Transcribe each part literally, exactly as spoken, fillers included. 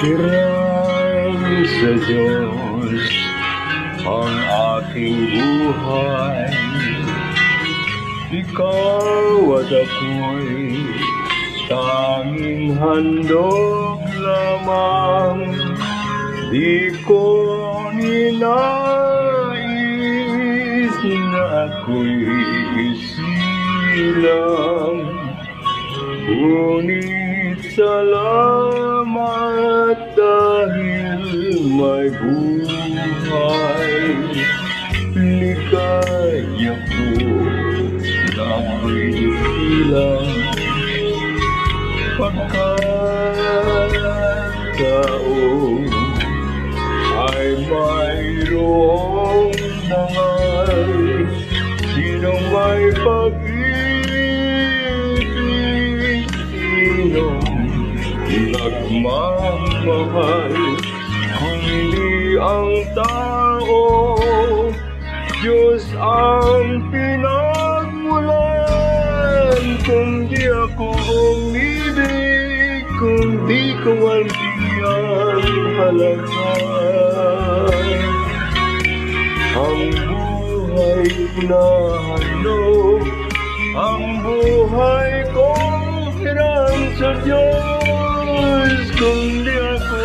Hirang sa Diyos ang aking buhay. Ikaw at ako'y tanging handog lamang. Di ko ninais na ako'y isilang, ngunit salamat dahil may buhay. Ligaya ko na ako'y ilang pagkataon ay mayroong dangal. Sinong may pag-ibig, sinong nagmamahal, kundi ang tao. Diyos ang pinagmulan. Kung di ako umibig, kung di ko man bigyan halaga ang buhay na handog, ang buhay kong hirang sa Diyos. Kung di ako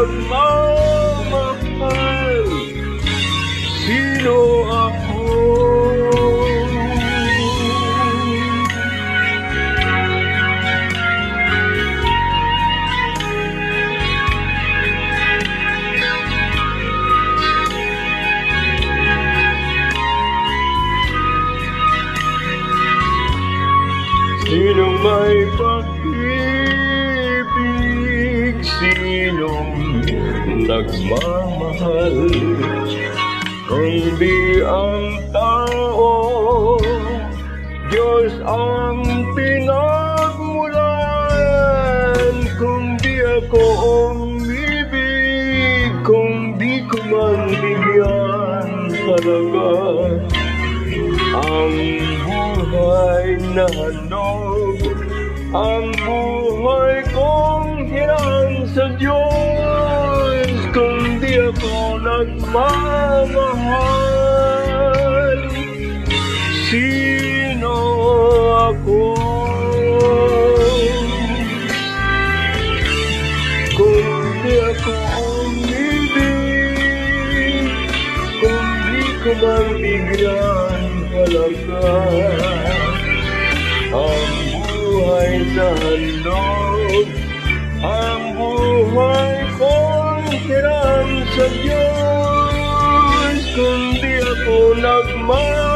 nagmamahal, sino ako? Sinong may pag-ibig, sinong nagmamahal, kundi ang tao. Diyos ang pinagmulan. Kung di ako umibig, kung di ko man bigyan halaga ang buhay na handog, ang buhay kong hirang sa Diyos. Kung di ako nagmamahal, sino ako? Kung di ako umibig, kung di ko man bigyan halaga ang buhay na handog, ang buhay kong hirang sa Diyos. Kung di ako nagmamahal,